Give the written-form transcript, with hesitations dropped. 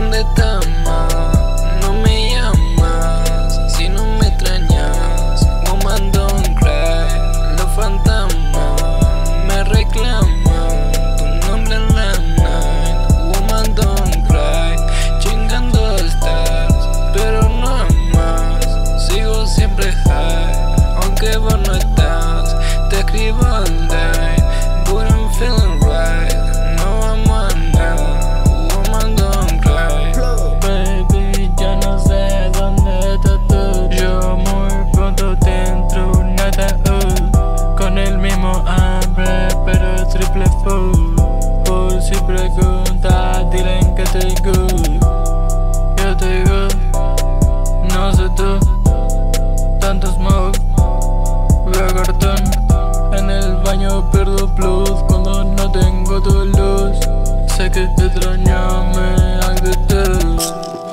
¿Dónde estás, ma? No me llamas si no me extrañas. Woman don't cry. Los fantasmas me reclaman tu nombre en la night. Woman don't cry. Chingando stars, pero no más. Sigo siempre high, aunque vos no estás. Te escribo all day, but I'm feeling right. No vamos a nada. Woman don't cry. Baby, ya no sé dónde estás tú. Yo muy pronto te entro un ataúd con el mismo hambre, pero triple full. Por si preguntas, dilen que estoy good. Yo estoy good, no sé tú. Tanto smoke, veo cartón. En el baño pierdo plus cuando no tengo tu luz. Sé que extrañame algo de tú.